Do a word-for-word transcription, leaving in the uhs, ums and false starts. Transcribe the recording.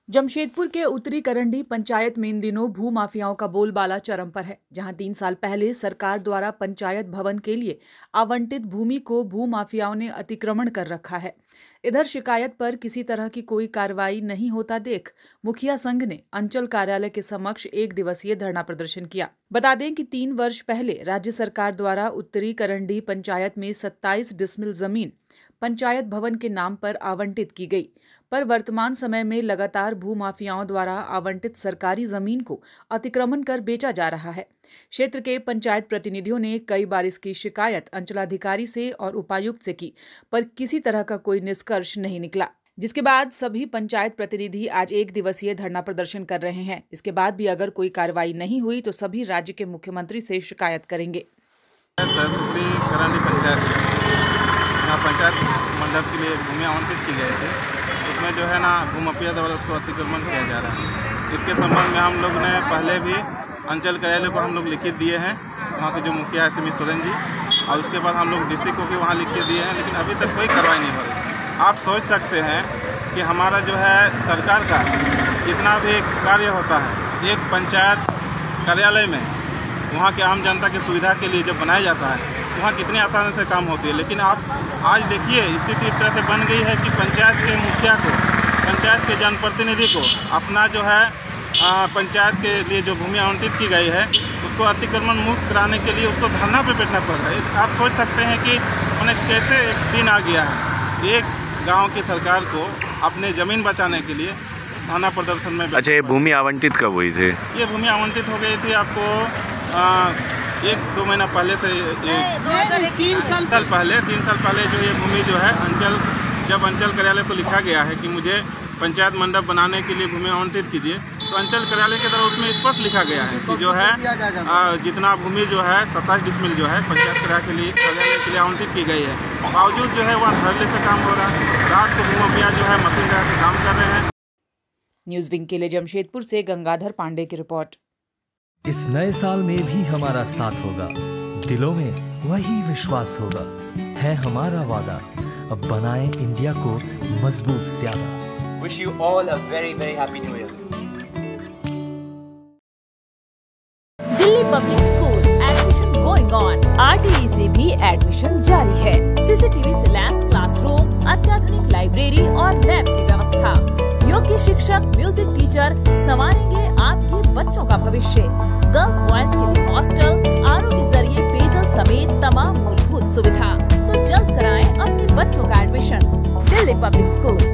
जमशेदपुर के उत्तरी करंडी पंचायत में इन दिनों भू माफियाओं का बोलबाला चरम पर है, जहां तीन साल पहले सरकार द्वारा पंचायत भवन के लिए आवंटित भूमि को भू माफियाओं ने अतिक्रमण कर रखा है। इधर शिकायत पर किसी तरह की कोई कार्रवाई नहीं होता देख मुखिया संघ ने अंचल कार्यालय के समक्ष एक दिवसीय धरना प्रदर्शन किया। बता दें कि तीन वर्ष पहले राज्य सरकार द्वारा उत्तरी करंडी पंचायत में सत्ताईस डिसमिल जमीन पंचायत भवन के नाम पर आवंटित की गई, पर वर्तमान समय में लगातार भू माफियाओं द्वारा आवंटित सरकारी जमीन को अतिक्रमण कर बेचा जा रहा है। क्षेत्र के पंचायत प्रतिनिधियों ने कई बार इसकी शिकायत अंचलाधिकारी से और उपायुक्त से की, पर किसी तरह का कोई निष्कर्ष नहीं निकला, जिसके बाद सभी पंचायत प्रतिनिधि आज एक दिवसीय धरना प्रदर्शन कर रहे हैं। इसके बाद भी अगर कोई कार्रवाई नहीं हुई तो सभी राज्य के मुख्यमंत्री से शिकायत करेंगे। यहाँ पंचायत मंडप के लिए भूमि आवंटित की गई थी, उसमें जो है ना भू माफिया द्वारा उसको अतिक्रमण किया जा रहा है। इसके संबंध में हम लोग ने पहले भी अंचल कार्यालय को हम लोग लिखित दिए हैं, वहाँ के जो मुखिया है सिमी सोरेन जी, और उसके बाद हम लोग डीसी को भी वहाँ लिख के दिए हैं, लेकिन अभी तक कोई कार्रवाई नहीं हो रही। आप सोच सकते हैं कि हमारा जो है सरकार का जितना भी कार्य होता है एक पंचायत कार्यालय में वहाँ के आम जनता की सुविधा के लिए जब बनाया जाता है वहाँ कितनी आसानी से काम होती है, लेकिन आप आज देखिए स्थिति इस तरह से बन गई है कि पंचायत के मुखिया को, पंचायत के जनप्रतिनिधि को अपना जो है पंचायत के लिए जो भूमि आवंटित की गई है उसको अतिक्रमण मुक्त कराने के लिए उसको धरना पे बैठना पड़ रहा है। आप सोच सकते हैं कि उन्हें कैसे एक दिन आ गया है एक गाँव की सरकार को अपने ज़मीन बचाने के लिए धरना प्रदर्शन में। अच्छा, ये भूमि आवंटित कब हुई थी? ये भूमि आवंटित हो गई थी आपको आ, एक दो महीना पहले से, ये तीन साल पहले तीन साल पहले जो ये भूमि जो है अंचल जब अंचल कार्यालय को लिखा गया है कि मुझे पंचायत मंडप बनाने के लिए भूमि आवंटित कीजिए, तो अंचल कार्यालय के द्वारा उसमें स्पष्ट लिखा गया है कि जो है आ, जितना भूमि जो है सत्ताईस डिसमिल जो है पंचायत कार्यालय के लिए कार्यालय के लिए आवंटित की गई है, बावजूद जो है वह धरने से काम हो रहा है। रात को भू माफिया जो है मशीन लगा के काम कर रहे हैं। न्यूज विंग के लिए जमशेदपुर से गंगाधर पांडे की रिपोर्ट। इस नए साल में भी हमारा साथ होगा, दिलों में वही विश्वास होगा, है हमारा वादा, अब बनाए इंडिया को मजबूत ज्यादा। Wish you all a very very happy new year. Delhi public school admission going on. RTE से भी एडमिशन जारी है। सीसीटीवी से लैस क्लासरूम, अत्याधुनिक लाइब्रेरी और लैब की व्यवस्था, योग्य शिक्षक, म्यूजिक टीचर संवारेंगे आपके बच्चों का भविष्य। गर्ल्स बॉयज के लिए हॉस्टल, आरओ के जरिए पेयजल समेत तमाम मूलभूत सुविधा। तो जल्द कराएं अपने बच्चों का एडमिशन। Delhi public school.